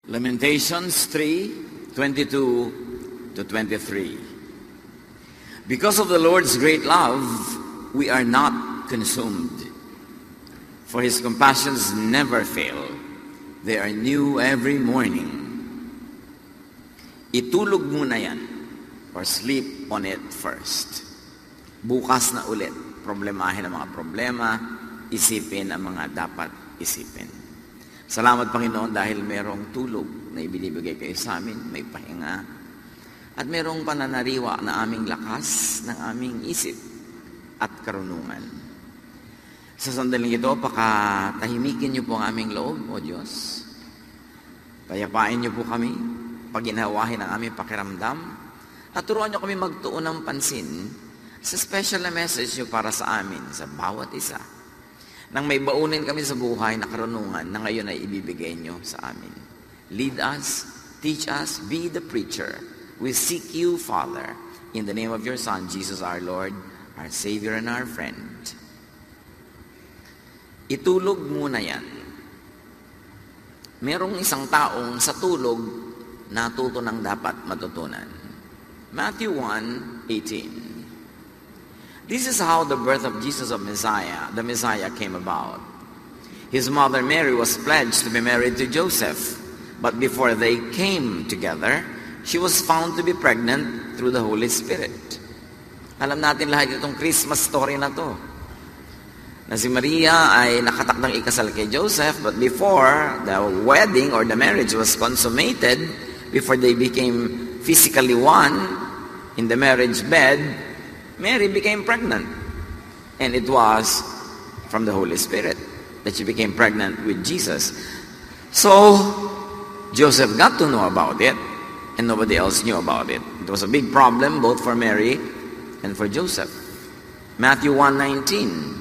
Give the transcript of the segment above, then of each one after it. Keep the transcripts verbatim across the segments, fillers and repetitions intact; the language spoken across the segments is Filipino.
Lamentations three, twenty-two to twenty-three. Because of the Lord's great love, we are not consumed. For His compassions never fail. They are new every morning. Itulog muna yan or sleep on it first. Bukas na ulit, problemahin ang mga problema, isipin ang mga dapat isipin. Salamat, Panginoon, dahil merong tulog na ibinibigay kayo sa amin, may pahinga, at merong pananariwa na aming lakas ng aming isip at karunungan. Sa sandaling ito, pakatahimikin niyo po ang aming loob, O Diyos. Payapain niyo po kami, paginawahin ang aming pakiramdam, at turuan niyo kami magtuon ng pansin sa special na message niyo para sa amin, sa bawat isa. Nang may baunin kami sa buhay na karunungan na ngayon ay ibibigay niyo sa amin. Lead us, teach us, be the preacher. We seek you, Father, in the name of your Son, Jesus our Lord, our Savior and our friend. Itulog muna yan. Merong isang taong sa tulog natuto ng dapat matutunan. Matthew one eighteen. This is how the birth of Jesus of Messiah, the Messiah, came about. His mother Mary was pledged to be married to Joseph, but before they came together, she was found to be pregnant through the Holy Spirit. Alam natin lahat itong Christmas story na to. Na si Maria ay nakatakdang ikasal kay Joseph, but before the wedding or the marriage was consummated, before they became physically one in the marriage bed, Mary became pregnant. And it was from the Holy Spirit that she became pregnant with Jesus. So, Joseph got to know about it, and nobody else knew about it. It was a big problem both for Mary and for Joseph. Matthew one nineteen.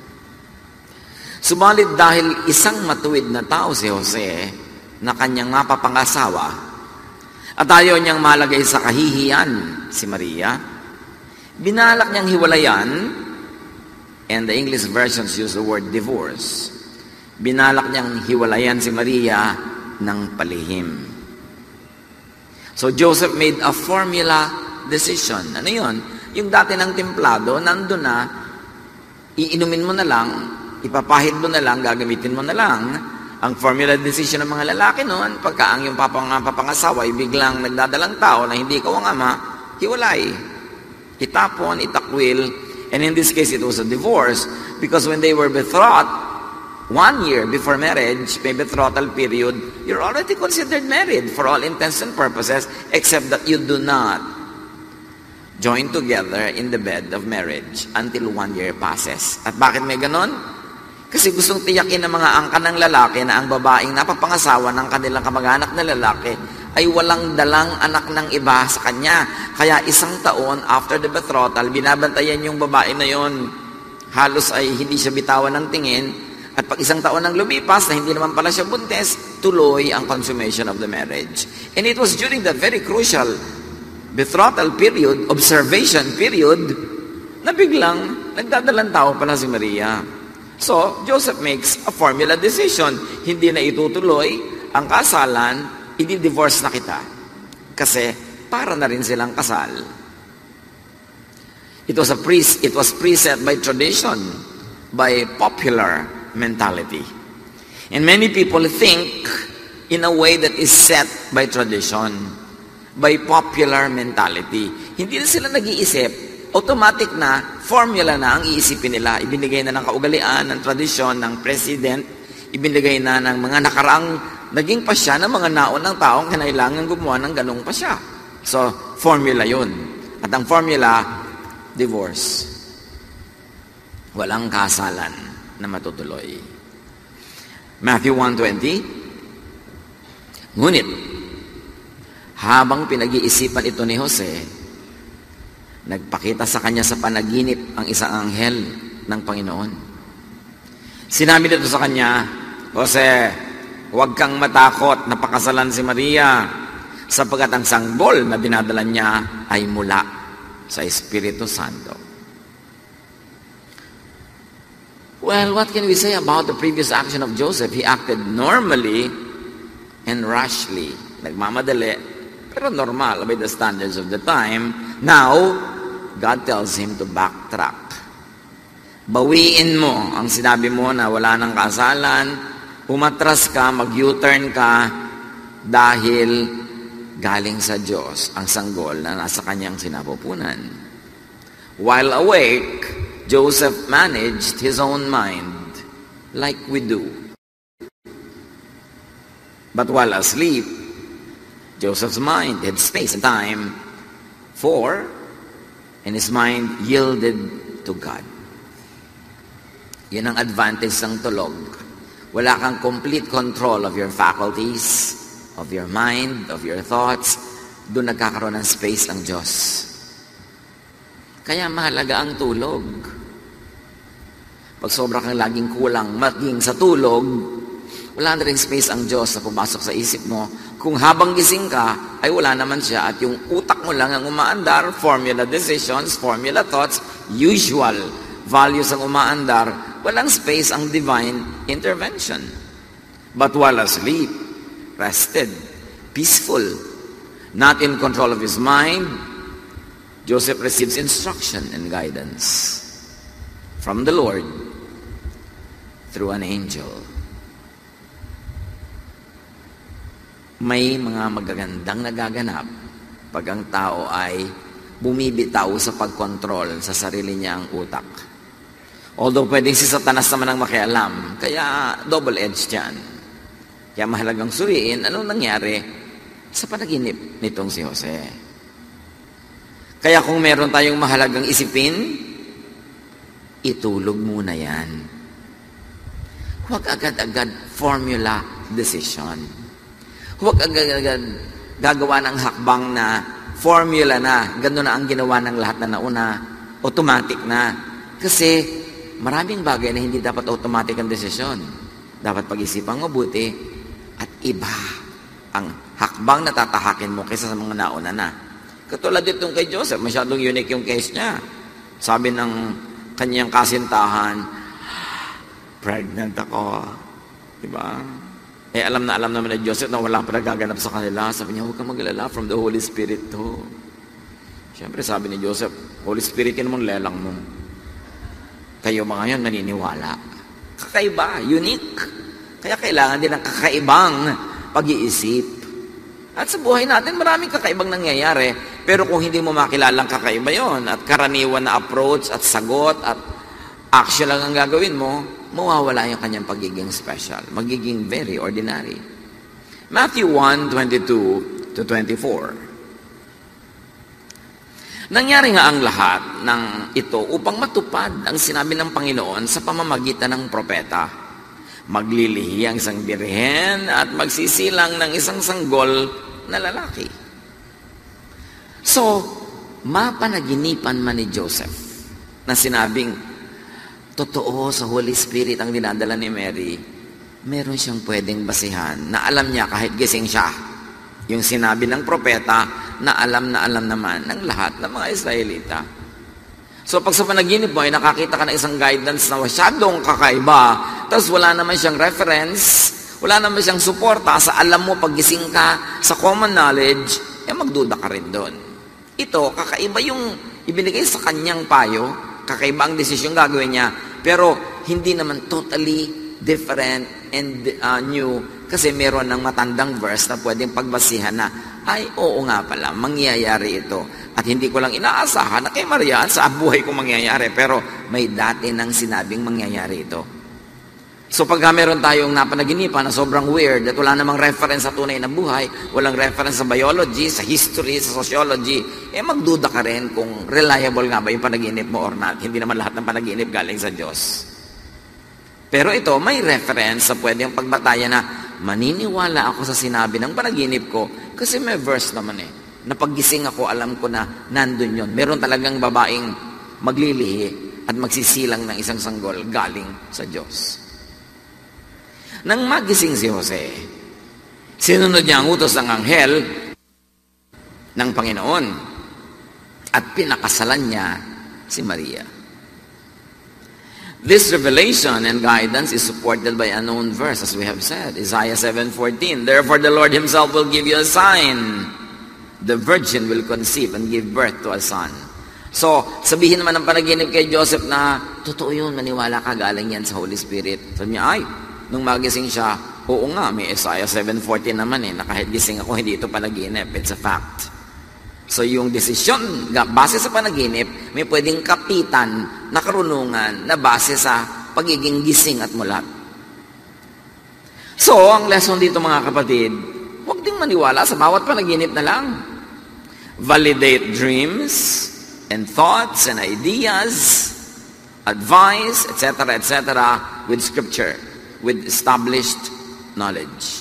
Subalit dahil isang matuwid na tao si Jose na kanyang mapapangasawa at ayaw niyang malagay sa kahihiyan si Maria, binalak niyang hiwalayan, and the English versions use the word divorce. Binalak niyang hiwalayan si Maria ng palihim. So Joseph made a formula decision. Ano yun? Yung dati ng templado, nandun na, iinumin mo na lang, ipapahid mo na lang, gagamitin mo na lang. Ang formula decision ng mga lalaki noon, pagka ang yung papang, papangasawa ay biglang nagdadalang tao na hindi ikaw ang ama, hiwalay. Itapon, itakwil, and in this case, it was a divorce because when they were betrothed, one year before marriage, may betrothal period, you're already considered married for all intents and purposes, except that you do not join together in the bed of marriage until one year passes. At bakit may ganon? Kasi gustong tiyakin ng mga angkan ng lalaki na ang babaeng napapangasawa ng kanilang kamag-anak na lalaki ay walang dalang anak ng iba sa kanya. Kaya isang taon after the betrothal, binabantayan yung babae na yon. Halos ay hindi siya bitawan ng tingin. At pag isang taon nang lumipas na hindi naman pala siya buntis, tuloy ang consummation of the marriage. And it was during that very crucial betrothal period, observation period, na biglang nagdadalang tao pala si Maria. So, Joseph makes a formula decision. Hindi na itutuloy ang kasalan, i-divorce na kita. Kasi para na rin silang kasal. It was a pre it was preset by tradition, by popular mentality. And many people think in a way that is set by tradition, by popular mentality. Hindi na sila nag-iisip. Automatic na formula na ang iisipin nila. Ibinigay na ng kaugalian, ng tradisyon, ng president. Ibinigay na ng mga nakaraang naging pasya ng mga naon ng taong kinailangan gumawa ng ganong pasya. So, formula yun. At ang formula, divorce. Walang kasalan na matutuloy. Matthew one twenty. Ngunit, habang pinag-iisipan ito ni Jose, nagpakita sa kanya sa panaginip ang isang anghel ng Panginoon. Sinabi dito sa kanya, Jose, huwag kang matakot na pakasalan si Maria, sapagkat ang sangbol na dinadala niya ay mula sa Espiritu Santo. Well, what can we say about the previous action of Joseph? He acted normally and rashly. Nagmamadali, pero normal by the standards of the time. Now, God tells him to backtrack. Bawiin mo ang sinabi mo na wala nang kasalan, umatras ka, mag-U-turn ka, dahil galing sa Diyos ang sanggol na nasa kanyang sinapupunan. While awake, Joseph managed his own mind like we do. But while asleep, Joseph's mind had space and time for, and his mind yielded to God. Yun ang advantage ng tulog. Wala kang complete control of your faculties, of your mind, of your thoughts. Doon nagkakaroon ng space ang Diyos. Kaya mahalaga ang tulog. Pag sobra kang laging kulang, maging sa tulog, wala na rin space ang Diyos na pumasok sa isip mo. Kung habang gising ka, ay wala naman siya at yung utak mo lang ang umaandar, formula decisions, formula thoughts, usual values ang umaandar, walang space ang divine intervention. But while asleep, rested, peaceful, not in control of his mind, Joseph receives instruction and guidance from the Lord through an angel. May mga magagandang nagaganap pag ang tao ay bumibitaw sa pagkontrol sa sarili niya ang utak. Although pwedeng si Satanas naman ang makialam, kaya double-edged yan. Kaya mahalagang suriin anong nangyari sa panaginip nitong si Jose. Kaya kung meron tayong mahalagang isipin, itulog muna yan. Huwag agad-agad formula decision. Huwag agad-agad gagawa ng hakbang na formula na, gano'n na ang ginawa ng lahat na nauna, automatic na. Kasi maraming bagay na hindi dapat automatic ang desisyon. Dapat pag-isipan mabuti at iba ang hakbang na tatahakin mo kaysa sa mga nauna na. Katulad itong kay Joseph, masyadong unique yung case niya. Sabi ng kanyang kasintahan, pregnant ako. Diba? Eh, alam na alam naman ni Joseph na wala pa nagaganap sa kanila. Sabi niya, huwag kang mag-alala, from the Holy Spirit to. Siyempre, sabi ni Joseph, Holy Spirit, yun mong lelang mo. Kayo mga yun, naniniwala. Kakaiba, unique. Kaya kailangan din ng kakaibang pag-iisip. At sa buhay natin, maraming kakaibang nangyayari. Pero kung hindi mo makilalang kakaiba yon at karaniwan na approach at sagot at action lang ang gagawin mo, mawawala yung kanyang pagiging special. Magiging very ordinary. Matthew one, twenty-two to twenty-four. Nangyari nga ang lahat ng ito upang matupad ang sinabi ng Panginoon sa pamamagitan ng propeta. Maglilihi ang isang birhen at magsisilang ng isang sanggol na lalaki. So, mapanaginipan man ni Joseph na sinabing, totoo sa Holy Spirit ang dinadala ni Mary, meron siyang pwedeng basihan na alam niya kahit gising siya. Yung sinabi ng propeta na alam na alam naman ng lahat ng mga Israelita. So pag sa panaginip mo ay nakakita ka ng isang guidance na masyadong kakaiba, tapos wala naman siyang reference, wala naman siyang suporta sa alam mo paggising ka, sa common knowledge, eh magduda ka rin doon. Ito, kakaiba yung ibinigay sa kanyang payo, kakaiba ang desisyon gagawin niya, pero hindi naman totally different and uh, new, kasi meron ng matandang verse na pwedeng pagbasihan na, ay, oo nga pala, mangyayari ito. At hindi ko lang inaasahan na kay Maria sa buhay ko mangyayari, pero may dati nang sinabing mangyayari ito. So pagka meron tayong napanaginipan na sobrang weird at wala namang reference sa tunay na buhay, walang reference sa biology, sa history, sa sociology, eh magduda ka rin kung reliable nga ba yung panaginip mo or not. Hindi naman lahat ng panaginip galing sa Diyos. Pero ito, may reference sa pwedeng pagbatayan na maniniwala ako sa sinabi ng panaginip ko kasi may verse naman eh. Na paggising ako, alam ko na nandun yun. Meron talagang babaeng maglilihi at magsisilang ng isang sanggol galing sa Diyos. Nang magising si Jose, sinunod niya ang utos ng anghel ng Panginoon at pinakasalan niya si Maria. This revelation and guidance is supported by a known verse, as we have said, Isaiah seven fourteen. Therefore the Lord himself will give you a sign. The virgin will conceive and give birth to a son. So, sabihin naman ng panaginip kay Joseph na, totoo yun, maniwala ka, galing yan sa Holy Spirit. Sabi niya, ay, nung magising siya, oo nga, may Isaiah seven fourteen naman eh, na kahit gising ako, hindi ito panaginip. It's a fact. So, yung desisyon, base sa panaginip, may pwedeng kapitan na karunungan na base sa pagiging gising at mulat. So, ang lesson dito mga kapatid, huwag ding maniwala sa bawat panaginip na lang. Validate dreams and thoughts and ideas, advice, et cetera, et cetera, with scripture, with established knowledge.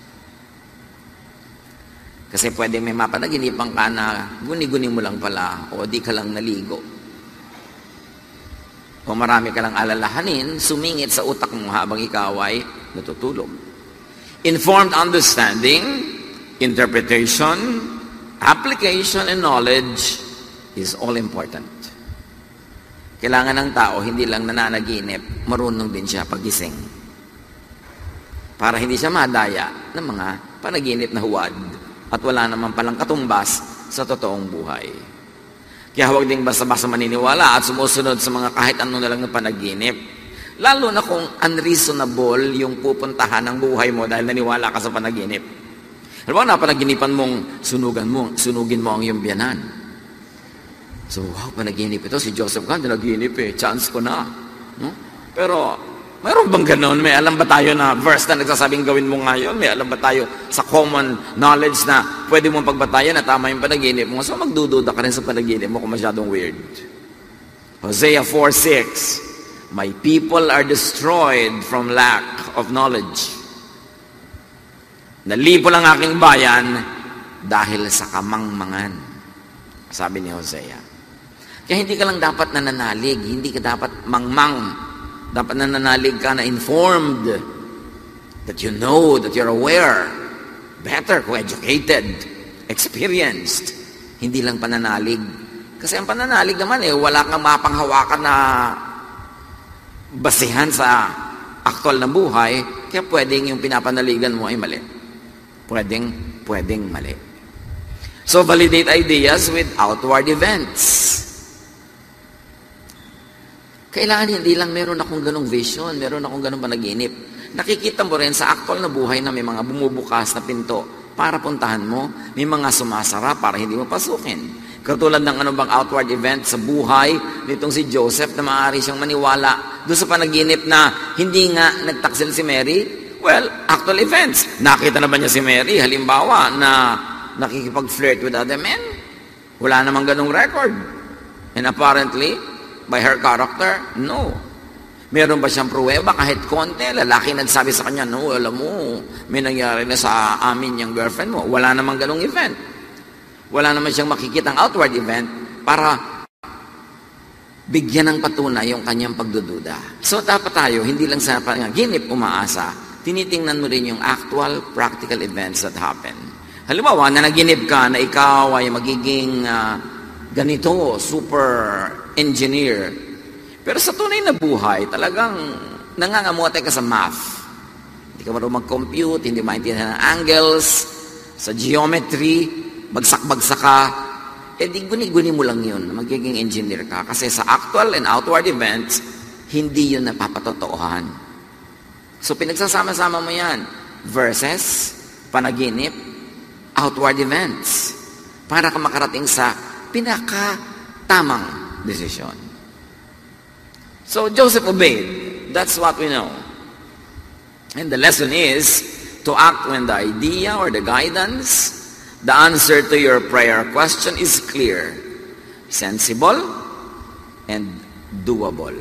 Kasi pwede may mapanaginipan ka na guni-guni mo lang pala o di ka lang naligo. O marami ka lang alalahanin, sumingit sa utak mo habang ikaw ay natutulog. Informed understanding, interpretation, application, and knowledge is all important. Kailangan ng tao, hindi lang nananaginip, marunong din siya pagising. Para hindi siya madaya ng mga panaginip na huwad at wala naman palang katumbas sa totoong buhay. Kaya huwag ding basta-basta maniniwala at sumusunod sa mga kahit ano na lang na panaginip. Lalo na kung unreasonable yung pupuntahan ng buhay mo dahil naniwala ka sa panaginip. Alam mo, napanaginipan mong sunugan mo, sunugin mo ang iyong biyanan. So, wow, panaginip ito. Si Joseph ka, naginip eh. Chance ko na. No? Pero, mayroon bang ganon? May alam ba tayo na verse na nagsasabing gawin mo ngayon? May alam ba tayo sa common knowledge na pwede mong pagbatayan na tama yung panaginip mo? So, magdududa ka rin sa panaginip mo kung masyadong weird. Hosea four six, my people are destroyed from lack of knowledge. Nalipo lang aking bayan dahil sa kamangmangan. Sabi ni Hosea. Kaya hindi ka lang dapat nananalig, hindi ka dapat mangmang. Dapat nananalig ka na informed, that you know, that you're aware, better kung educated, experienced. Hindi lang pananalig. Kasi ang pananalig naman eh, wala kang mapanghawakan na basihan sa aktual na buhay, kaya pwedeng yung pinapanaligan mo ay mali. Pwedeng, pwedeng mali. So, validate ideas with outward events. Kailangan hindi lang meron akong ganong vision, meron akong ganong panaginip. Nakikita mo rin sa aktual na buhay na may mga bumubukas na pinto para puntahan mo, may mga sumasara para hindi mo pasukin. Katulad ng ano bang outward event sa buhay nitong si Joseph na maaari siyang maniwala doon sa panaginip na hindi nga nagtaksil si Mary. Well, actual events. Nakita na ba niya si Mary? Halimbawa na nakikipag-flirt with other men? Wala namang ganong record. And apparently, by her character, no. Meron ba siyang pruweba kahit konti? Lalaki nagsabi sa kanya, no, alam mo, may nangyari na sa amin yung girlfriend mo. Wala namang ganong event. Wala naman siyang makikitang outward event para bigyan ng patunay yung kanyang pagdududa. So dapat tayo, hindi lang sa panaginip umaasa, tinitingnan mo rin yung actual practical events that happen. Halimbawa, nanaginip ka na ikaw ay magiging uh, ganito, super engineer. Pero sa tunay na buhay, talagang nangangamote ka sa math. Hindi ka marunong mag-compute, hindi maintindihan ng angles, sa geometry, bagsak-bagsak ka, eh di guni-guni mo lang yun, magiging engineer ka. Kasi sa actual and outward events, hindi yun napapatotohan. So pinagsasama-sama mo yan. Verses, panaginip, outward events. Para ka makarating sa pinaka-tamang decision. So Joseph obeyed. That's what we know. And the lesson is to act when the idea or the guidance, the answer to your prayer question is clear, sensible, and doable.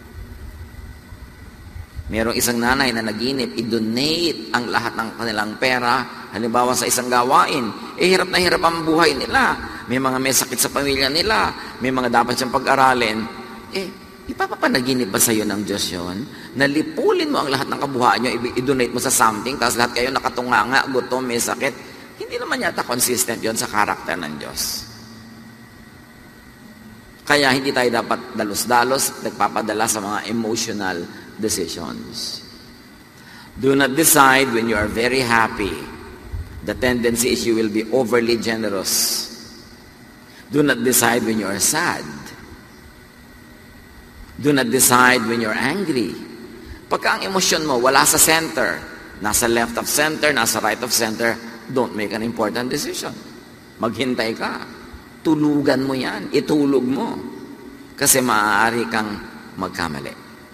Merong isang nanay na naginip, i-donate ang lahat ng kanilang pera, halimbawa sa isang gawain. Eh, hirap na hirap ang buhay nila. May mga may sakit sa pamilya nila. May mga dapat siyang pag-aralin. Eh, ipapapanaginip ba sa'yo ng Diyos yun? Nalipulin mo ang lahat ng kabuhayan nyo, i-donate mo sa something, tapos lahat kayo nakatunganga, gutom, may sakit. Hindi naman yata consistent yon sa karakter ng Diyos. Kaya hindi tayo dapat dalos-dalos nagpapadala sa mga emotional decisions. Do not decide when you are very happy. The tendency is you will be overly generous. Do not decide when you are sad. Do not decide when you're angry. Pagka ang emosyon mo wala sa center, nasa left of center, nasa right of center, don't make an important decision. Maghintay ka. Tulugan mo yan. Itulog mo. Kasi maaari kang magkamali.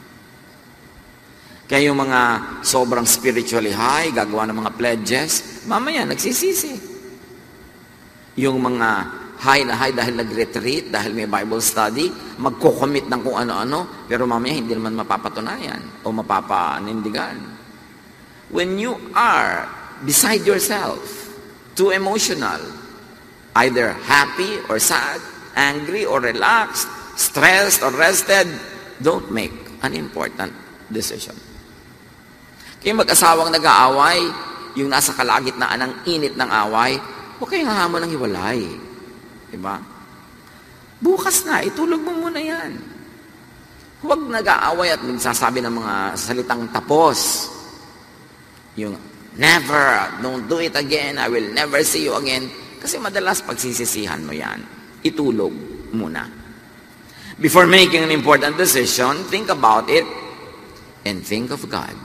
Kaya yung mga sobrang spiritually high, gagawa ng mga pledges, mamaya nagsisisi. Yung mga high na high dahil nag-retreat, dahil may Bible study, magko-commit ng kung ano-ano, pero mamaya hindi naman mapapatunayan o mapapanindigan. When you are beside yourself, too emotional, either happy or sad, angry or relaxed, stressed or rested, don't make an important decision. Kaya mag-asawang nag-aaway, yung nasa kalagitnaan ng init ng away, huwag kayong hahamon ng hiwalay. Diba? Bukas na, itulog mo muna yan. Huwag nag-aaway at nagsasabi ng mga salitang tapos. Yung, never, don't do it again, I will never see you again. Kasi madalas pagsisisihan mo yan. Itulog muna. Before making an important decision, think about it and think of God.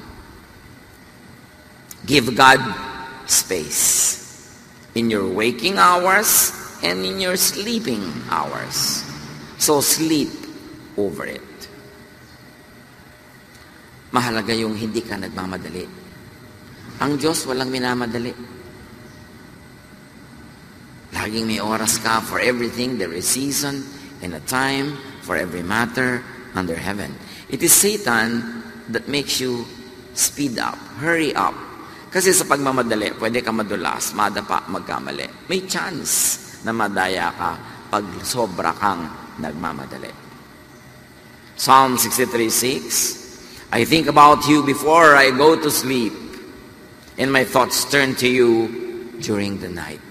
Give God space in your waking hours and in your sleeping hours. So sleep over it. Mahalaga yung hindi ka nagmamadali. Ang Diyos walang minamadali. Laging may oras ka for everything. There is season and a time for every matter under heaven. It is Satan that makes you speed up, hurry up. Kasi sa pagmamadali, pwede ka madulas, madapa, magkamali. May chance na madaya ka pag sobra kang nagmamadali. Psalm sixty-three six, I think about you before I go to sleep, and my thoughts turn to you during the night.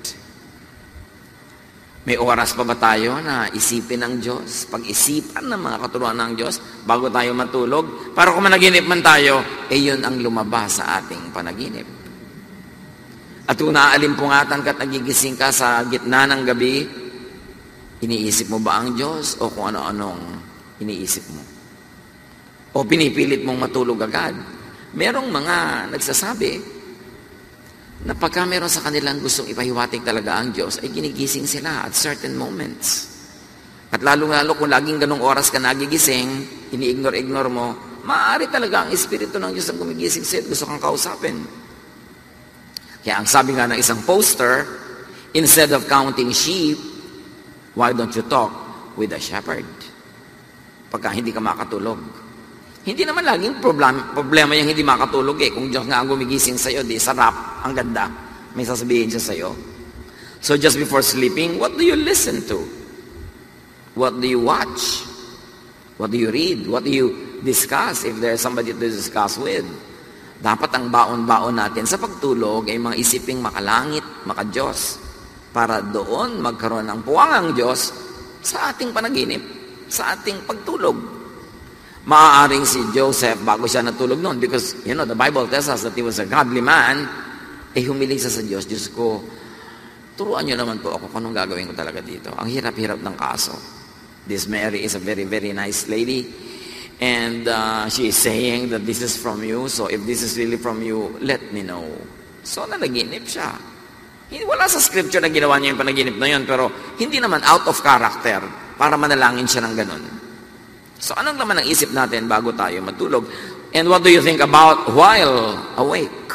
May oras pa ba tayo na isipin ng Diyos, pag-isipan ng mga katuruan ng Diyos bago tayo matulog? Para kung managinip man tayo, eh yun ang lumabas sa ating panaginip. At kung naalimpungatan ka at nagigising ka sa gitna ng gabi, iniisip mo ba ang Diyos o kung ano-anong iniisip mo? O pinipilit mong matulog agad? Merong mga nagsasabi na pagka meron sa kanilang gustong ipahiwatig talaga ang Diyos, ay ginigising sila at certain moments. At lalong-lalo kung laging ganong oras ka nagigising, ini-ignore-ignore mo, maaari talaga ang Espiritu ng Diyos ang gumigising sa'yo at gusto kang kausapin. Kaya ang sabi nga ng isang poster, instead of counting sheep, why don't you talk with a shepherd? Pagka hindi ka makatulog. Hindi naman laging problem, problema yung hindi makatulog eh. Kung Diyos nga ang gumigising sa'yo, di sarap, ang ganda. May sasabihin siya sa'yo. So just before sleeping, what do you listen to? What do you watch? What do you read? What do you discuss if there's somebody to discuss with? Dapat ang baon-baon natin sa pagtulog ay mga isiping makalangit, makadiyos. Para doon magkaroon ng puwangang Diyos sa ating panaginip, sa ating pagtulog. Maaaring si Joseph, bago siya natulog noon, because, you know, the Bible tells us that he was a godly man, eh humiling siya sa Diyos. Diyos ko, turuan niyo naman po ako kung anong gagawin ko talaga dito. Ang hirap-hirap ng kaso. This Mary is a very, very nice lady, and uh, she is saying that this is from you, so if this is really from you, let me know. So, nanaginip siya. Wala sa scripture na ginawa niya yung panaginip na yun, pero hindi naman out of character para manalangin siya ng ganun. So, anong naman ang isip natin bago tayo matulog? And what do you think about while awake?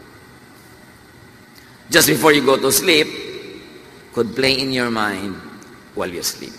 Just before you go to sleep, could play in your mind while you sleep.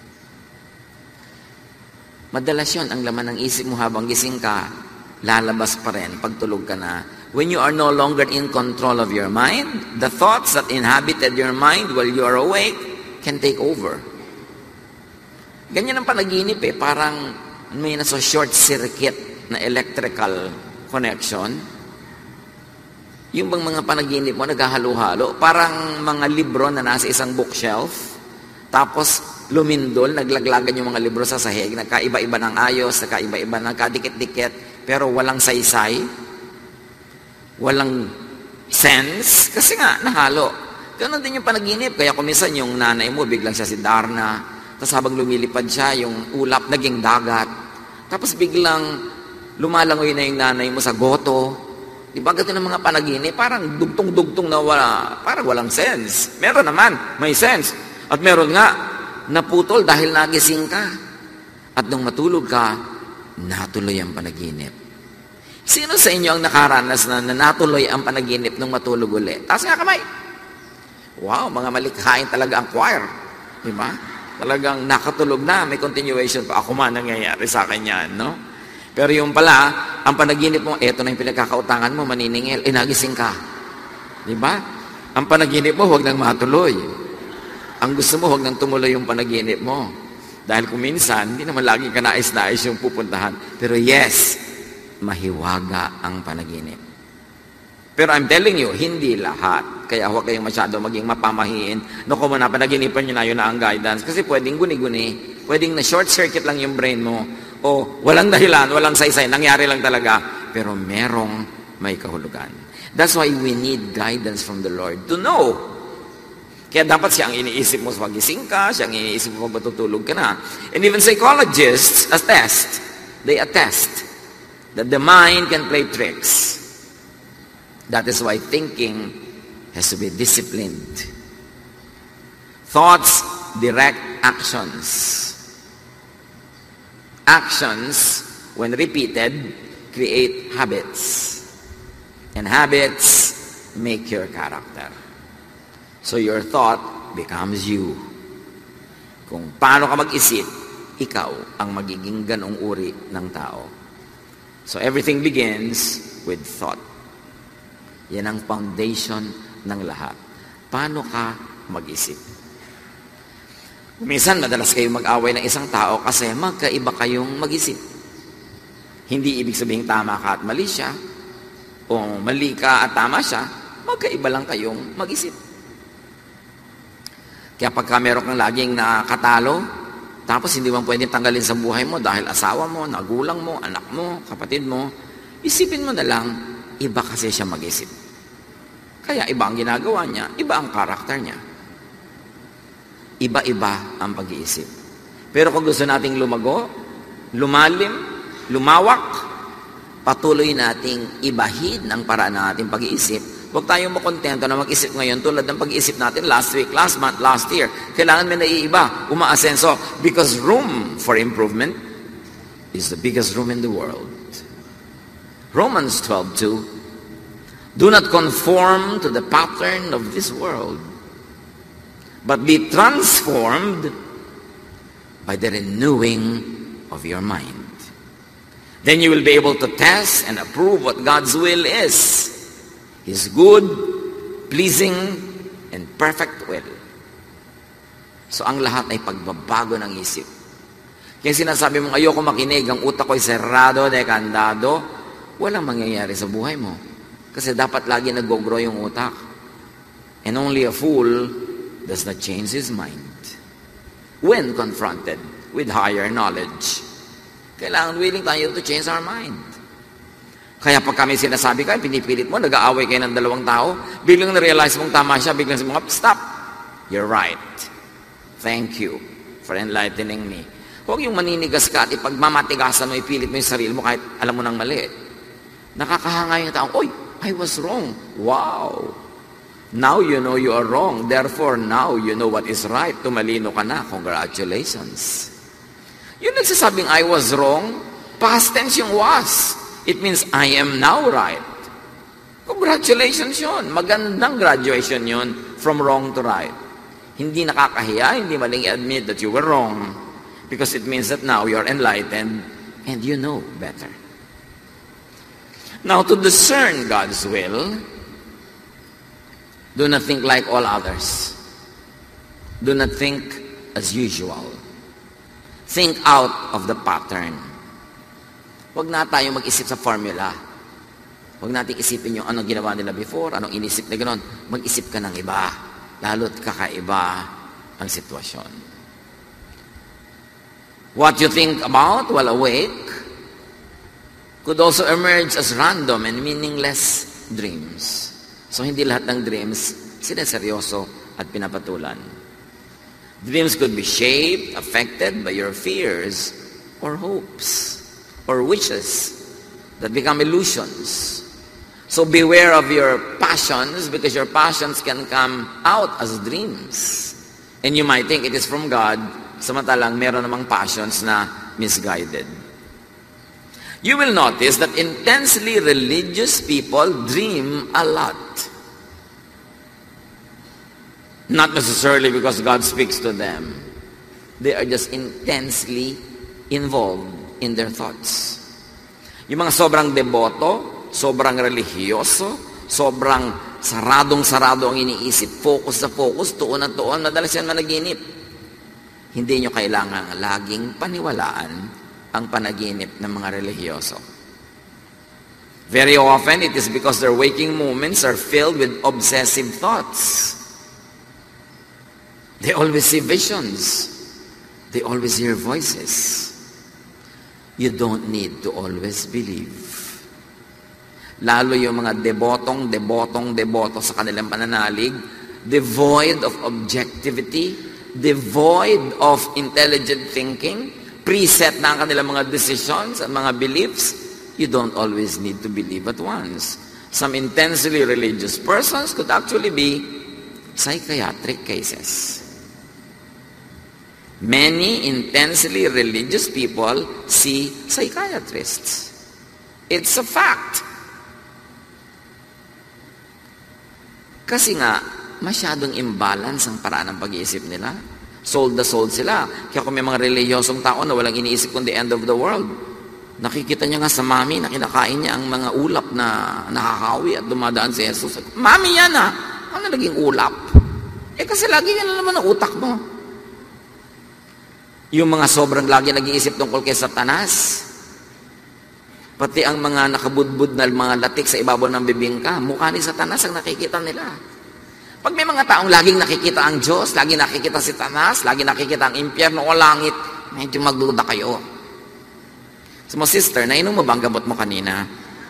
Madalas yun, ang laman ng isip mo habang gising ka, lalabas pa rin pag tulog ka na. When you are no longer in control of your mind, the thoughts that inhabited your mind while you are awake can take over. Ganyan ang panaginip eh, parang may nasa short circuit na electrical connection. Yung bang mga panaginip mo naghahalo-halo, parang mga libro na nasa isang bookshelf, tapos lumindol, naglaglagan yung mga libro sa sahig, nagkaiba-iba ng ayos, nagkaiba-iba, nagkadikit-dikit, pero walang saysay, walang sense, kasi nga, nahalo. Ganon din yung panaginip, kaya kumisan yung nanay mo, biglang siya si Darna, tapos habang lumilipad siya, yung ulap naging dagat, tapos biglang lumalangoy na yung nanay mo sa goto. Di ba ganito ng mga panaginip, parang dugtong-dugtong na wala, parang walang sense. Meron naman, may sense. At meron nga, naputol dahil nagising ka. At nung matulog ka, natuloy ang panaginip. Sino sa inyo ang nakaranas na, na natuloy ang panaginip nung matulog uli? Taas nga kamay. Wow, mga malikhain talaga ang choir. Di ba? Talagang nakatulog na, may continuation pa. Ako man nangyayari sa akin yan, no? Pero yung pala, ang panaginip mo, eto na yung pinagkakautangan mo, maniningil, eh nagising ka. Di ba? Ang panaginip mo, huwag nang matuloy. Ang gusto mo, huwag nang tumuloy yung panaginip mo. Dahil kung minsan, hindi naman lagi ka nais-nais yung pupuntahan. Pero yes, mahiwaga ang panaginip. Pero I'm telling you, hindi lahat. Kaya huwag kayong masyado maging mapamahiin. No, kung na panaginipan nyo na, yun na ang guidance. Kasi pwedeng guni-guni. Pwedeng na short circuit lang yung brain mo. O walang dahilan, walang saysay. Nangyari lang talaga. Pero merong may kahulugan. That's why we need guidance from the Lord to know. Kaya dapat siya ang iniisip mo sa pagising ka, siya ang iniisip mo pag matutulog ka na. And even psychologists attest, they attest that the mind can play tricks. That is why thinking has to be disciplined. Thoughts direct actions. Actions, when repeated, create habits. And habits make your character. So your thought becomes you. Kung paano ka mag-isip, ikaw ang magiging ganong uri ng tao. So everything begins with thought. Yan ang foundation ng lahat. Paano ka mag-isip? Minsan, madalas kayong mag-away ng isang tao kasi magkaiba kayong mag-isip. Hindi ibig sabihin tama ka at mali siya, o mali ka at tama siya, magkaiba lang kayong mag-isip. Kaya pagka meron kang laging nakatalo, tapos hindi mo pwedeng tanggalin sa buhay mo dahil asawa mo, nagulang mo, anak mo, kapatid mo, isipin mo na lang, iba kasi siya mag-isip. Kaya iba ang ginagawa niya, iba ang karakter niya. Iba-iba ang pag-iisip. Pero kung gusto nating lumago, lumalim, lumawak, patuloy nating ibahin ang paraan ng ating pag-iisip. Huwag tayong makontento na mag-isip ngayon tulad ng pag-iisip natin last week, last month, last year. Kailangan may naiiba, umaasenso. Because room for improvement is the biggest room in the world. Romans twelve two. Do not conform to the pattern of this world, but be transformed by the renewing of your mind. Then you will be able to test and approve what God's will is. His good, pleasing, and perfect will. So ang lahat ay pagbabago ng isip. Kaya sinasabi mong ayoko makinig, ang utak ko'y serrado, dekandado, walang mangyayari sa buhay mo. Kasi dapat lagi nag-grow yung utak. And only a fool does not change his mind when confronted with higher knowledge. Kailangan willing tayo to change our mind. Kaya pag kami sinasabi ka, pinipilit mo, nag-aaway kayo ng dalawang tao, biglang na-realize mong tama siya, biglang si mga, stop! You're right. Thank you for enlightening me. Huwag yung maninigas ka at ipagmamatigasan mo, ipilit mo yung sarili mo kahit alam mo nang mali. Nakakahanga yung tao, oy, I was wrong. Wow! Now you know you are wrong. Therefore, now you know what is right. Tumalino ka na. Congratulations. Yung nagsasabing I was wrong, past tense yung was. It means I am now right. Congratulations yun. Magandang graduation yun from wrong to right. Hindi nakakahiya, hindi maling admit that you were wrong because it means that now you're enlightened and you know better. Now, to discern God's will, do not think like all others. Do not think as usual. Think out of the pattern. Huwag na tayo mag-isip sa formula. Huwag natin isipin yung anong ginawa nila before, anong inisip na gano'n. Mag-isip ka ng iba. Lalo't kakaiba ang sitwasyon. What you think about while awake could also emerge as random and meaningless dreams. So hindi lahat ng dreams sineseryoso at pinapatulan. Dreams could be shaped, affected by your fears or hopes or wishes that become illusions. So beware of your passions, because your passions can come out as dreams. And you might think it is from God, samantalang meron namang passions na misguided. You will notice that intensely religious people dream a lot. Not necessarily because God speaks to them. They are just intensely involved in their thoughts. Yung mga sobrang deboto, sobrang religyoso, sobrang saradong-sarado ang iniisip, focus sa focus, tuon at tuon, madalas yan managinip. Hindi nyo kailangan laging paniwalaan ang panaginip ng mga religyoso. Very often, it is because their waking moments are filled with obsessive thoughts. They always see visions. They always hear voices. You don't need to always believe. Lalo yung mga debotong, debotong, deboto sa kanilang pananalig, devoid of objectivity, devoid of intelligent thinking, preset na ang kanilang mga decisions at mga beliefs, you don't always need to believe at once. Some intensely religious persons could actually be psychiatric cases. Many intensely religious people see psychiatrists. It's a fact. Kasi nga, masyadong imbalance ang paraan ng pag-iisip nila. Sold na sold sila. Kaya kung may mga reliyosong tao na walang iniisip kung the end of the world, nakikita niya nga sa mami na kinakain niya ang mga ulap na nakakawi at dumadaan si Jesus. Mami yan ah! Ano naging ulap? Eh kasi lagi yan naman ang utak mo. Yung mga sobrang lagi nag-iisip tungkol kay Satanas, pati ang mga nakabudbud na mga latik sa ibabaw ng bibingka, mukha ni Satanas ang nakikita nila. Pag may mga taong laging nakikita ang Diyos, laging nakikita si Satanas, laging nakikita ang impyerno o langit, medyo magduda kayo. So mo sister, nainom mo ba ang gamot mo kanina?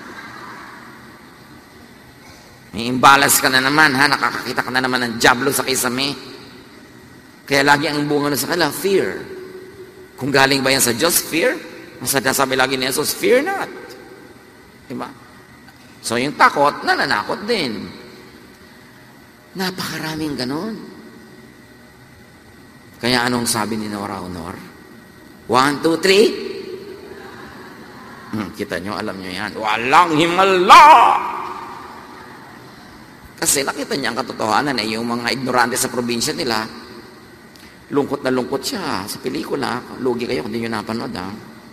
May imbalance ka na naman, ha? Nakakakita ka na naman ng diablo sa kisame. Kaya lagi ang bunga na sa kanila, fear. Kung galing ba yan sa Diyos, fear? Masasabi lagi ni Jesus, fear not. Diba? So yung takot, nananakot din. Napakaraming ganon. Kaya anong sabi ni Nora Honor? One, two, three. Hmm, kita nyo, alam nyo yan. Walang himala! Kasi nakita niya ang katotohanan eh, yung mga ignorante sa probinsya nila, lungkot na lungkot siya sa pelikula. Lugi kayo kung hindi nyo napanood, ha?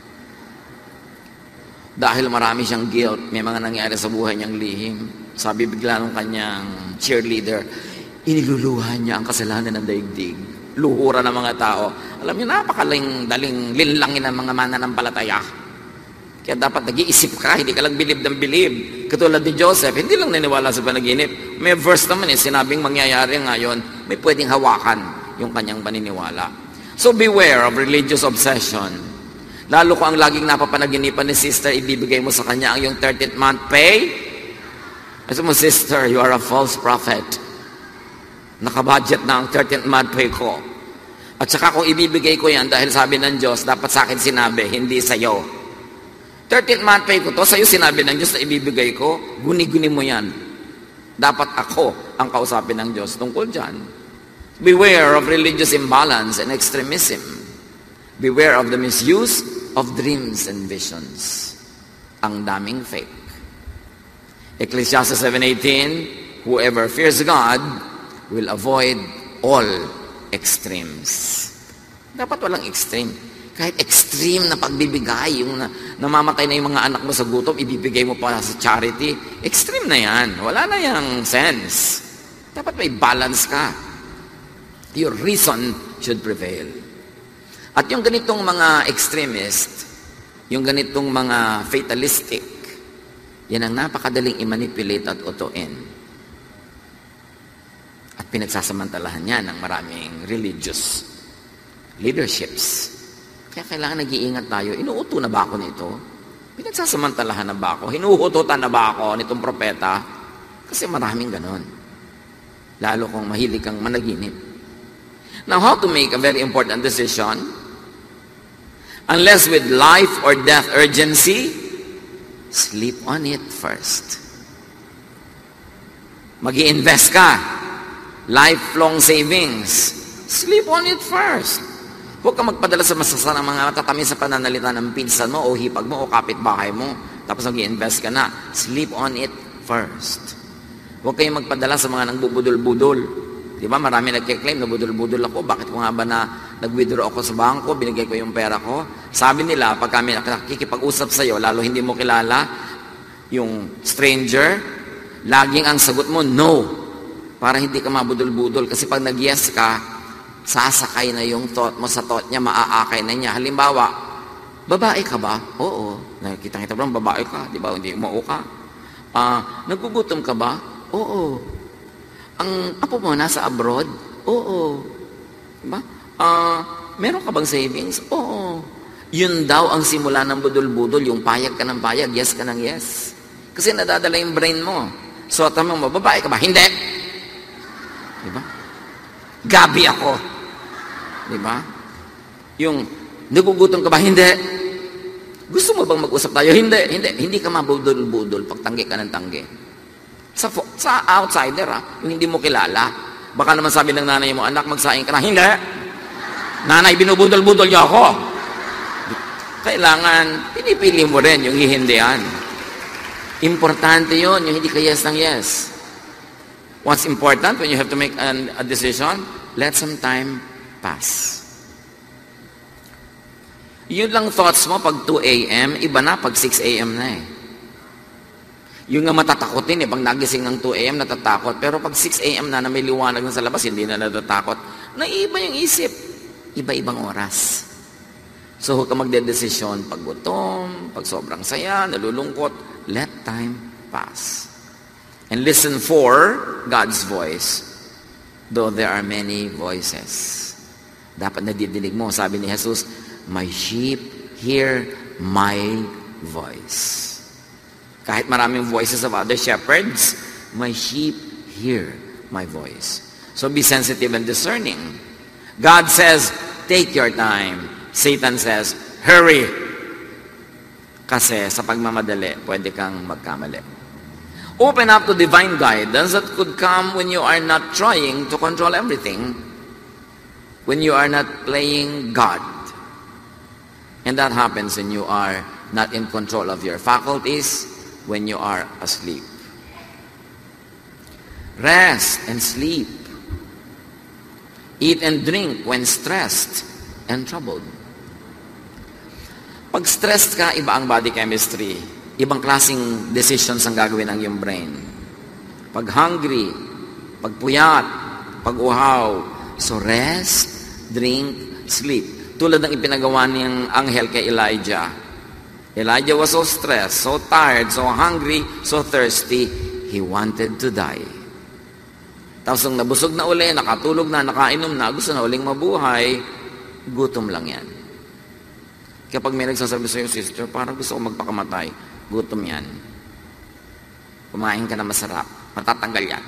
Dahil marami siyang guilt, may mga nangyari sa buhay niyang lihim. Sabi bigla nung kanyang cheerleader, iniluluhan niya ang kasalanan ng daigdig. Luhura ng mga tao. Alam niyo, napakaling daling linlangin ng mga mananampalataya. Kaya dapat nag-iisip ka, hindi ka lang bilib ng bilib. Katulad ni Joseph, hindi lang naniwala sa panaginip. May verse naman eh, sinabing mangyayari ngayon, may pwedeng hawakan yung kanyang paniniwala. So beware of religious obsession. Lalo ko ang laging napapanaginipan ni sister, ibibigay mo sa kanya ang yung thirteenth month pay. Kasi mo, sister, you are a false prophet. Nakabudget na ang thirteenth month pay ko. At saka kung ibibigay ko yan, dahil sabi ng Diyos, dapat sa akin sinabi, hindi sa'yo. thirteenth month pay ko to, sa'yo sinabi ng Diyos na ibibigay ko, guni-guni mo yan. Dapat ako ang kausapin ng Diyos tungkol dyan. Beware of religious imbalance and extremism. Beware of the misuse of dreams and visions. Ang daming fake. Ecclesiastes seven eighteen, whoever fears God will avoid all extremes. Dapat walang extreme. Kahit extreme na pagbibigay, yung na, namamatay na yung mga anak mo sa gutom, ibibigay mo pa sa charity, extreme na yan. Wala na yung sense. Dapat may balance ka. Your reason should prevail. At yung ganitong mga extremist, yung ganitong mga fatalistic, yan ang napakadaling i-manipulate at utuin. At pinagsasamantalahan yan ng maraming religious leaderships. Kaya kailangan nag-iingat tayo. Inuuto na ba ako nito? Pinagsasamantalahan na ba ako? Hinuhututan na ba ako nitong propeta? Kasi maraming ganon. Lalo kung mahilig kang managinip. Now, how to make a very important decision? Unless with life or death urgency, sleep on it first. Mag-i-invest ka. Lifelong savings. Sleep on it first. Huwag ka magpadala sa masasanang mga matatamis sa pananalita ng pinsan mo o hipag mo o kapitbahay mo. Tapos mag-i-invest ka na. Sleep on it first. Huwag kayong magpadala sa mga nangbubudol-budol. Di ba? Marami nagkiklaim na budol-budol ako. Bakit ko nga ba na nag-withdraw ako sa bangko, binigay ko yung pera ko? Sabi nila, pag kami nakikipag-usap sa'yo, lalo hindi mo kilala, yung stranger, laging ang sagot mo, no. Para hindi ka mabudol-budol. Kasi pag nag-yes ka, sasakay na yung thought mo sa thought niya, maaakay na niya. Halimbawa, babae ka ba? Oo. Nakikita-kita ba, babae ka. Di ba? Hindi umao ka. Uh, nagugutom ka ba? Oo. Ang apo mo nasa abroad? Oo. Diba? Uh, meron ka bang savings? Oo. Yun daw ang simula ng budol-budol, yung payag ka ng payag, yes ka ng yes. Kasi nadadala yung brain mo. So, tama mo, babae ka ba? Hindi. Diba? Gabi ako. Diba? Yung, nagugutom ka ba? Hindi. Gusto mo bang mag-usap tayo? Hindi. Hindi. Hindi ka mabudol-budol pag tanggi ka ng tanggi. Sa, sa outsider, ha? Yung hindi mo kilala. Baka naman sabi ng nanay mo, anak, magsaing ka na. Hindi. Nanay, binubudol-budol niyo ako. Kailangan, pinipili mo rin yung hihindihan. Importante yun, yung hindi ka yes ng yes. What's important when you have to make an, a decision? Let some time pass. Yun lang thoughts mo pag two a.m., iba na pag six a.m. na eh. Yung nga matatakotin eh, pag nagising ng two a.m. natatakot, pero pag six a.m. na na may liwanag na sa labas, hindi na natatakot. Naiiba yung isip. Iba-ibang oras. So, huwag ka magdedesisyon pag gutom, pag sobrang saya, nalulungkot. Let time pass. And listen for God's voice, though there are many voices. Dapat nadidinig mo. Sabi ni Jesus, my sheep hear my voice. Kahit maraming voices of other shepherds, my sheep hear my voice. So be sensitive and discerning. God says, take your time. Satan says, hurry. Kasi sa pagmamadali, pwede kang magkamali. Open up to divine guidance that could come when you are not trying to control everything, when you are not playing God. And that happens when you are not in control of your faculties, when you are asleep. Rest and sleep. Eat and drink when stressed and troubled. Pag stressed ka, iba ang body chemistry. Ibang klaseng decisions ang gagawin ng iyong brain. Pag hungry, pag puyat, pag uhaw. So rest, drink, sleep. Tulad ng ipinagawa niyang anghel kay Elijah. Elijah was so stressed, so tired, so hungry, so thirsty, he wanted to die. Tapos nung nabusog na uli, nakatulog na, nakainom na, gusto na uling mabuhay, gutom lang yan. Kapag may nagsasabi sa'yo, sister, parang gusto ko magpakamatay, gutom yan. Kumain ka na masarap, matatanggal yan.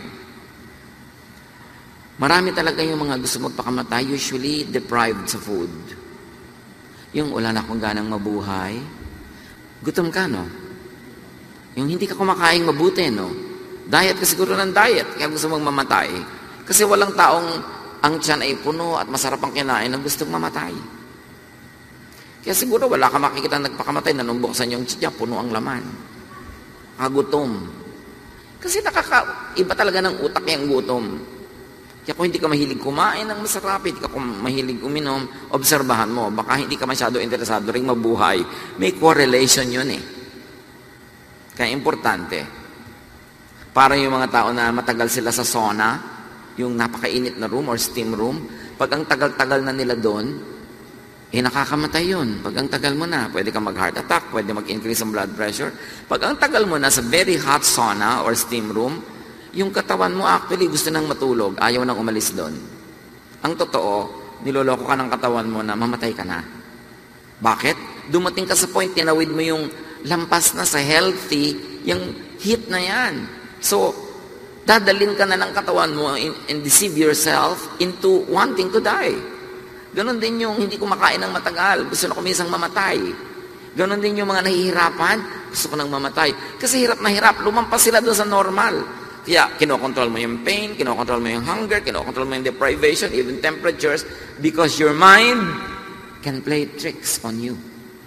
Marami talaga yung mga gusto magpakamatay, usually deprived sa food. Yung wala na akong ganang mabuhay, gutom ka, no? Yung hindi ka kumakain mabuti, no? Diet ka siguro ng diet, kaya gusto mong mamatay. Kasi walang taong ang tiyan ay puno at masarap ang kinain na gustong mamatay. Kaya siguro wala ka makikita nagpakamatay na nung buksan yung tiyan, puno ang laman. Kagutom. Kasi nakaka, iba talaga ng utak yung gutom. Kaya kung hindi ka mahilig kumain ng masarap, hindi ka mahilig uminom, obserbahan mo, baka hindi ka masyado interesado rin mabuhay. May correlation yun eh. Kaya importante, para yung mga tao na matagal sila sa sauna, yung napakainit na room or steam room, pag ang tagal-tagal na nila doon, eh nakakamatay yun. Pag ang tagal mo na, pwede ka mag-heart attack, pwede mag-increase ang blood pressure. Pag ang tagal mo na sa very hot sauna or steam room, yung katawan mo actually gusto nang matulog, ayaw nang umalis doon. Ang totoo, niloloko ka ng katawan mo na mamatay ka na. Bakit? Dumating ka sa point, tinawid mo yung lampas na sa healthy, yung heat na yan. So, dadalin ka na ng katawan mo and, and deceive yourself into wanting to die. Ganon din yung hindi kumakain ng matagal, gusto na kumisang mamatay. Ganon din yung mga nahihirapan, gusto ko nang mamatay. Kasi hirap na hirap, lumampas sila doon sa normal. Kaya kinokontrol mo yung pain, kinokontrol mo yung hunger, kinokontrol mo yung deprivation, even temperatures, because your mind can play tricks on you.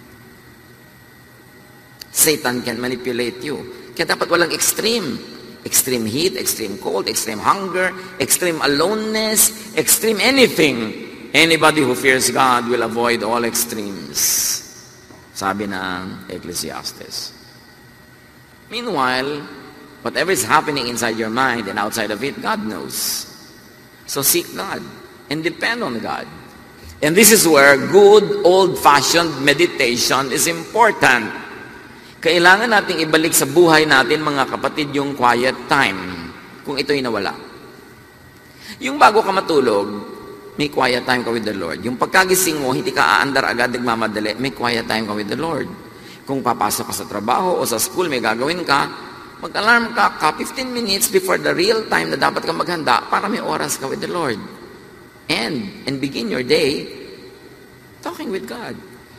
Satan can manipulate you. Kaya dapat walang extreme. Extreme heat, extreme cold, extreme hunger, extreme aloneness, extreme anything. Anybody who fears God will avoid all extremes. Sabi ng Ecclesiastes. Meanwhile, whatever is happening inside your mind and outside of it, God knows. So seek God and depend on God. And this is where good old-fashioned meditation is important. Kailangan nating ibalik sa buhay natin, mga kapatid, yung quiet time kung ito'y nawala. Yung bago ka matulog, may quiet time ka with the Lord. Yung pagkagising mo, hindi ka aandar agad, nagmamadali, may quiet time ka with the Lord. Kung papasok ka sa trabaho o sa school, may gagawin ka, mag-alarm ka ka fifteen minutes before the real time na dapat ka maghanda para may oras ka with the Lord. And, and begin your day talking with God.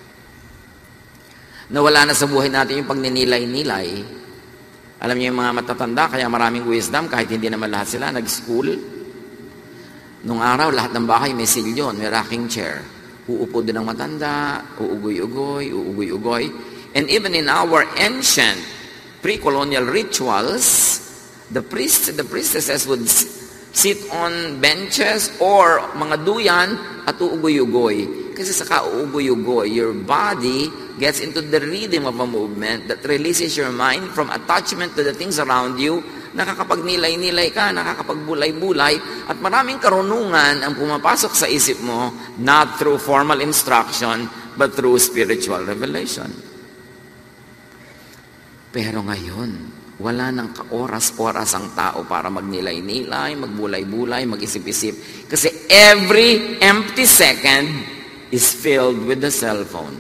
Nawala na sa buhay natin yung pagninilay-nilay. Alam niyo yung mga matatanda, kaya maraming wisdom, kahit hindi naman lahat sila, nag-school. Nung araw, lahat ng bahay may silyon, may rocking chair. Uupo din ang matanda, uugoy-ugoy, uugoy-ugoy. And even in our ancient pre-colonial rituals, the priests and the priestesses would sit on benches or mga duyan at uugoy-ugoy. Kasi sa kauugoy-ugoy, your body gets into the rhythm of a movement that releases your mind from attachment to the things around you. Nakakapagnilay-nilay ka, nakakapagbulay-bulay, at maraming karunungan ang pumapasok sa isip mo, not through formal instruction, but through spiritual revelation. Pero ngayon, wala nang oras-oras ang tao para magnilay-nilay, magbulay-bulay, mag-isip-isip. Kasi every empty second is filled with the cellphone.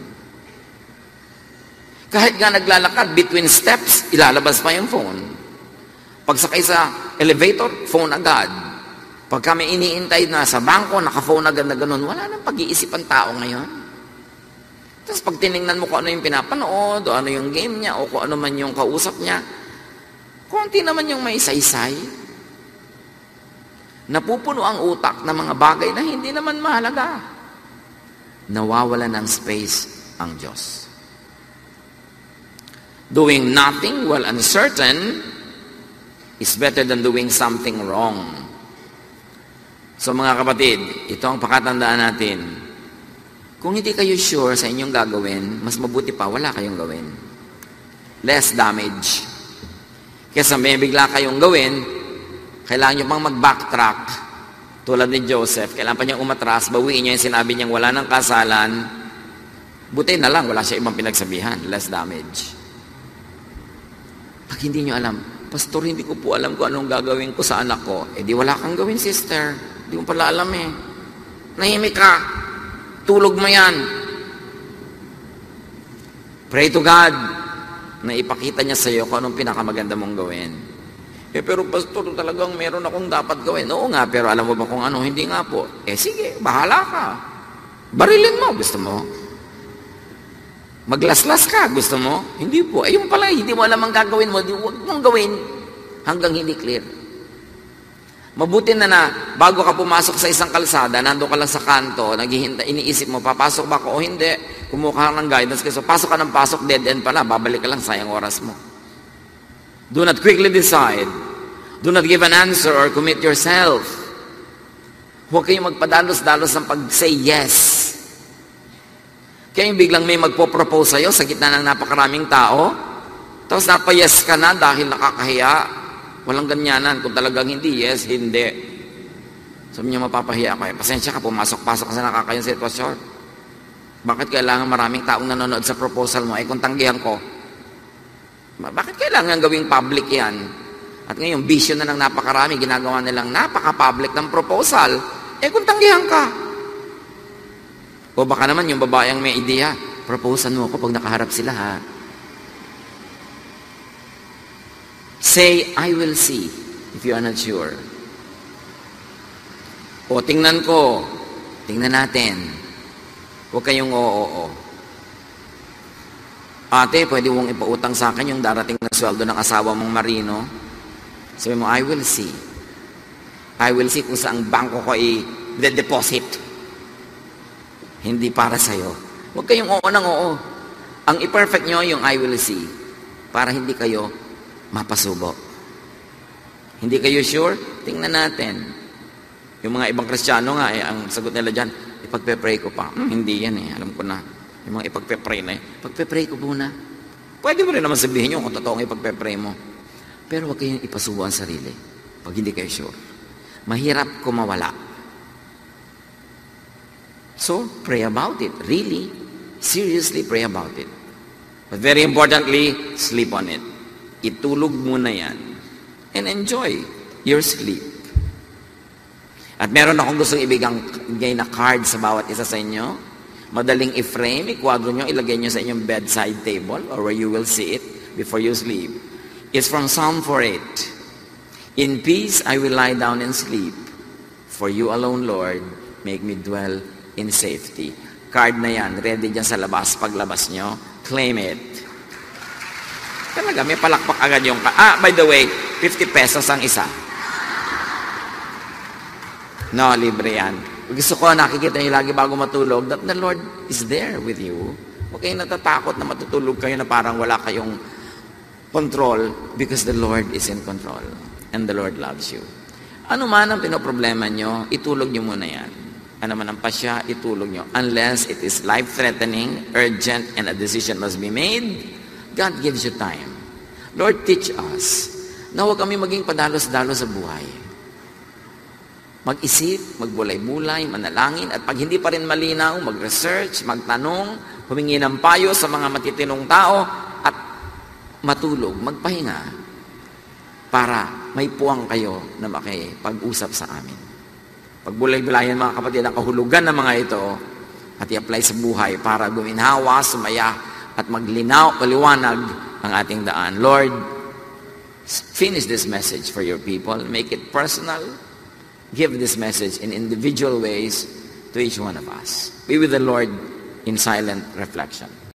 Kahit nga naglalakad, between steps, ilalabas pa yung phone. Pagsakay sa elevator, phone agad. Pag kami iniintay na sa bangko, naka-phone agad na ganun, wala nang pag-iisip ang tao ngayon. Tapos pag tinignan mo kung ano yung pinapanood, o ano yung game niya, o kung ano man yung kausap niya, konti naman yung may saysay. Napupuno ang utak ng mga bagay na hindi naman mahalaga. Nawawala ng space ang Diyos. Doing nothing while uncertain is better than doing something wrong. So mga kapatid, ito ang pakatandaan natin. Kung hindi kayo sure sa inyong gagawin, mas mabuti pa wala kayong gawin. Less damage. Kesa may bigla kayong gawin, kailangan nyo pang mag-backtrack. Tulad ni Joseph, kailangan pa niyang umatras, bawiin niya yung sinabi niyang wala ng kasalan, buti na lang, wala siya ibang pinagsabihan, less damage. Pag hindi niyo alam, Pastor, hindi ko po alam kung anong gagawin ko sa anak ko, eh di wala kang gawin, sister. Hindi mo pala alam eh. Nahimik ka, tulog mo yan. Pray to God na ipakita niya sa iyo kung anong pinakamaganda mong gawin. Eh, pero Pastor, talagang meron akong dapat gawin. Oo nga, pero alam mo ba kung ano? Hindi nga po. Eh, sige, bahala ka. Barilin mo, gusto mo. Maglaslas ka, gusto mo. Hindi po. Eh, yung pala, hindi mo alam ang gagawin mo. Huwag mong gawin hanggang hindi clear. Mabuti na na, bago ka pumasok sa isang kalsada, nando ka lang sa kanto, naghihintay, iniisip mo, papasok ba ako o hindi? Kumuha ka ng guidance. Kasi pasok ka ng pasok, dead end pala, babalik ka lang, sayang oras mo. Do not quickly decide. Do not give an answer or commit yourself. Huwag kayong magpadalos-dalos ng pag-say yes. Kaya yung biglang may magpo-propose sa'yo sa gitna ng napakaraming tao, tapos napa-yes ka na dahil nakakahiya. Walang ganyanan. Kung talagang hindi, yes, hindi. Sabi niyo, mapapahiya ako. Eh, pasensya ka, pumasok-pasok ka sa nakakayang sitwasyon. Bakit kailangan maraming taong nanonood sa proposal mo? Eh, kung tanggihan ko, bakit kailangan gawing public yan? At ngayon, bisyo na ng napakarami, ginagawa nilang napaka-public ng proposal. Eh kung tanggihan ka. O baka naman yung babaeng may ideya, proposean mo ako pag nakaharap sila, ha? Say, I will see, if you are not sure. O, tingnan ko. Tingnan natin. Huwag kayong oo, oo. Ate, pwede mong ipautang sa akin yung darating na sweldo ng asawa mong marino. Sabi mo, I will see. I will see kung saan bangko ko i-deposit. Hindi para sa'yo. Huwag kayong oo ng oo. Ang i-perfect nyo yung I will see para hindi kayo mapasubo. Hindi kayo sure? Tingnan natin. Yung mga ibang Kristiyano nga, eh, ang sagot nila dyan, ipagpe-pray ko pa. Hmm, hindi yan eh, alam ko na. Yung mga ipagpe-pray na eh. Pagpe-pray ko muna. Pwede mo rin naman sabihin nyo kung totoo ang ipagpe-pray mo. Pero huwag kayong ipasubo ang sarili pag hindi kayo sure. Mahirap kumawala. So, pray about it. Really, seriously pray about it. But very importantly, sleep on it. Itulog muna yan. And enjoy your sleep. At meron akong gustong ibigay na card sa bawat isa sa inyo. Madaling i-frame, ikwadro nyo, ilagay nyo sa inyong bedside table or where you will see it before you sleep. It's from Psalm four eight. In peace I will lie down and sleep. For you alone, Lord, make me dwell in safety. Card na yan, ready dyan sa labas. Paglabas nyo, claim it. Talaga, may palakpak agad yung... Ah, by the way, fifty pesos ang isa. No, libre yan. Gusto ko, nakikita niyo lagi bago matulog that the Lord is there with you. Huwag kayong natatakot na matutulog kayo na parang wala kayong control because the Lord is in control and the Lord loves you. Ano man ang pinoproblema nyo, itulog nyo muna yan. Ano man ang pasya, itulog nyo. Unless it is life-threatening, urgent, and a decision must be made, God gives you time. Lord, teach us na huwag kami maging padalos-dalos sa buhay. Mag-isip, magbulay-bulay, manalangin, at pag hindi pa rin malinaw, mag-research, magtanong, humingi ng payo sa mga matitinong tao, at matulog, magpahinga, para may puwang kayo na makipag-usap sa amin. Pagbulay-bulayan mga kapatid, ang kahulugan ng mga ito, at i-apply sa buhay para guminhawa, sumaya, at maglinaw, maliwanag ang ating daan. Lord, finish this message for your people. Make it personal. Give this message in individual ways to each one of us. Be with the Lord in silent reflection.